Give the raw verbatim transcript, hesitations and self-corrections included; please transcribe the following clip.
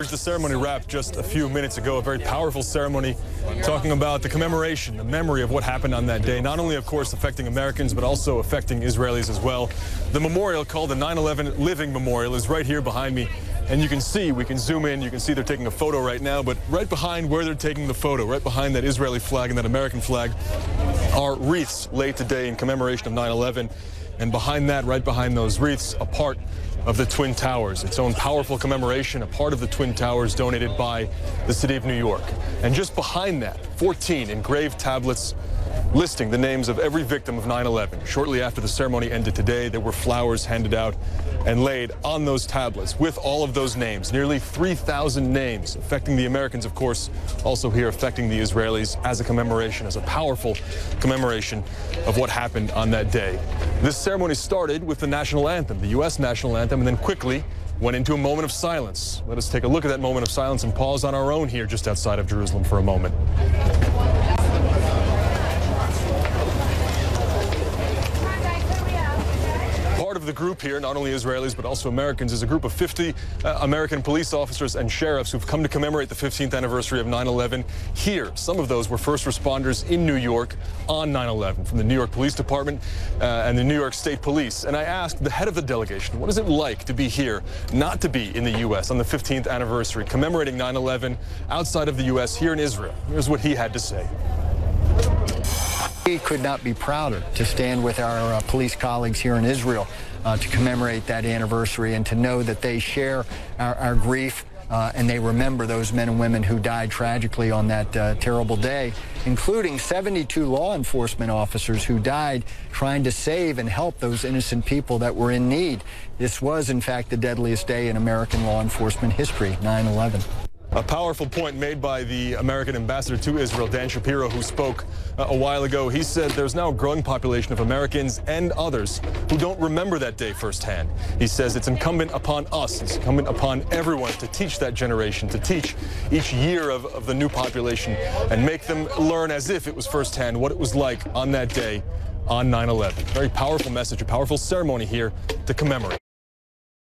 The ceremony wrapped just a few minutes ago, a very powerful ceremony talking about the commemoration, the memory of what happened on that day, not only, of course, affecting Americans, but also affecting Israelis as well. The memorial, called the nine eleven Living Memorial, is right here behind me. And you can see, we can zoom in, you can see they're taking a photo right now, but right behind where they're taking the photo, right behind that Israeli flag and that American flag, are wreaths laid today in commemoration of nine eleven. And behind that, right behind those wreaths, a part of the Twin Towers, its own powerful commemoration, a part of the Twin Towers donated by the city of New York. And just behind that, fourteen engraved tablets listing the names of every victim of nine eleven. Shortly after the ceremony ended today, there were flowers handed out and laid on those tablets with all of those names, nearly three thousand names, affecting the Americans, of course, also here affecting the Israelis, as a commemoration, as a powerful commemoration of what happened on that day. This ceremony started with the national anthem, the U S national anthem, and then quickly went into a moment of silence. Let us take a look at that moment of silence and pause on our own here just outside of Jerusalem for a moment. Part of the group here, not only Israelis but also Americans, is a group of fifty uh, American police officers and sheriffs who've come to commemorate the fifteenth anniversary of nine eleven here. Some of those were first responders in New York on nine eleven from the New York Police Department uh, and the New York State Police. And I asked the head of the delegation, what is it like to be here, not to be in the U S on the fifteenth anniversary, commemorating nine eleven outside of the U S here in Israel? Here's what he had to say. We could not be prouder to stand with our uh, police colleagues here in Israel uh, to commemorate that anniversary, and to know that they share our, our grief uh, and they remember those men and women who died tragically on that uh, terrible day, including seventy-two law enforcement officers who died trying to save and help those innocent people that were in need. This was, in fact, the deadliest day in American law enforcement history, nine eleven. A powerful point made by the American ambassador to Israel, Dan Shapiro, who spoke uh, a while ago. He said there's now a growing population of Americans and others who don't remember that day firsthand. He says it's incumbent upon us, it's incumbent upon everyone to teach that generation, to teach each year of, of the new population and make them learn as if it was firsthand what it was like on that day on nine eleven. Very powerful message, a powerful ceremony here to commemorate.